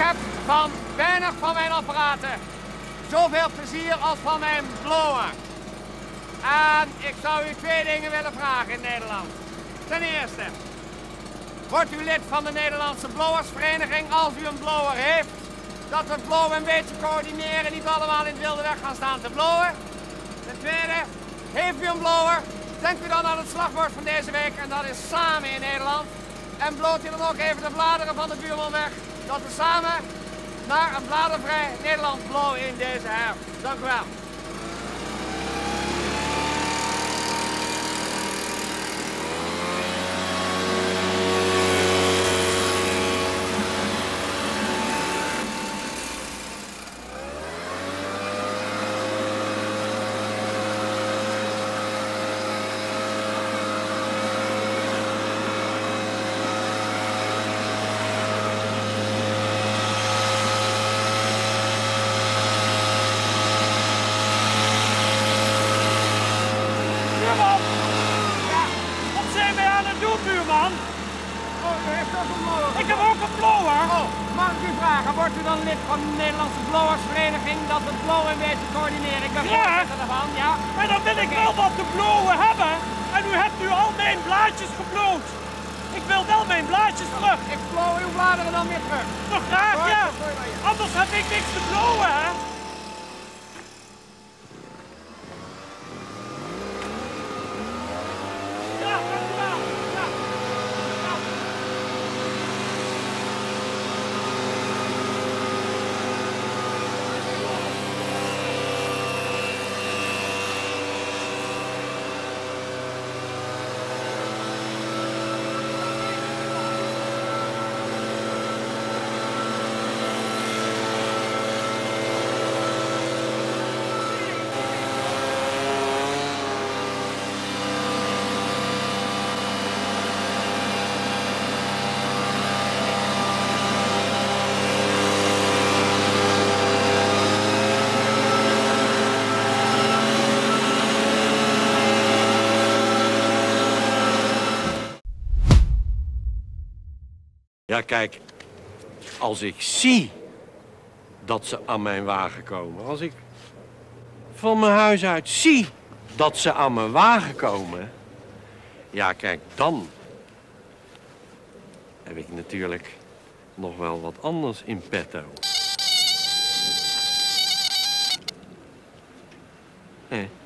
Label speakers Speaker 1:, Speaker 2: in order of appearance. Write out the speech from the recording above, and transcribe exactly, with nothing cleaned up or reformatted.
Speaker 1: heb van weinig van mijn apparaten zoveel plezier als van mijn blower. En ik zou u twee dingen willen vragen in Nederland. Ten eerste, wordt u lid van de Nederlandse Blowersvereniging als u een blower heeft? Dat we het blowen een beetje coördineren, niet allemaal in het wilde weg gaan staan te blowen. Ten tweede, heeft u een blower, denkt u dan aan het slagwoord van deze week en dat is samen in Nederland. En bloot u dan ook even de bladeren van de buurman weg, dat we samen naar een bladervrij Nederland blowen in deze herfst. Dank u wel.
Speaker 2: Buurman.
Speaker 1: Oh, u heeft ook een blower.
Speaker 2: Ik heb ook een blower.
Speaker 1: Oh, mag ik u vragen, wordt u dan lid van de Nederlandse Blowersvereniging dat we het blowen een beetje coördineren? Ik ben
Speaker 2: Ja.
Speaker 1: voorzitter ervan, ja.
Speaker 2: Maar dan wil ik wel wat te blowen hebben. En u hebt nu al mijn blaadjes gebloot. Ik wil wel mijn blaadjes terug.
Speaker 1: Ik blow uw bladeren dan weer terug.
Speaker 2: Toch graag,
Speaker 1: Hoor,
Speaker 2: ja.
Speaker 1: dat doe je wel, ja.
Speaker 2: Anders heb ik niks te blowen, hè. Ja, dankjewel. Ja. Ja.
Speaker 3: Ja, kijk, als ik zie dat ze aan mijn wagen komen, als ik van mijn huis uit zie dat ze aan mijn wagen komen, ja, kijk, dan heb ik natuurlijk nog wel wat anders in petto. Eh.